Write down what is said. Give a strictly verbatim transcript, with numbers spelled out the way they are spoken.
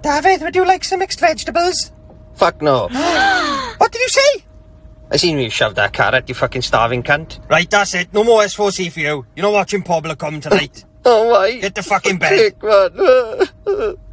David, would you like some mixed vegetables? Fuck no. What did you say? I seen you shove that carrot, you fucking starving cunt. Right, that's it. No more S four C for you. You're not watching Pobla come tonight. Oh, why? Get the fucking bed. Dick, man.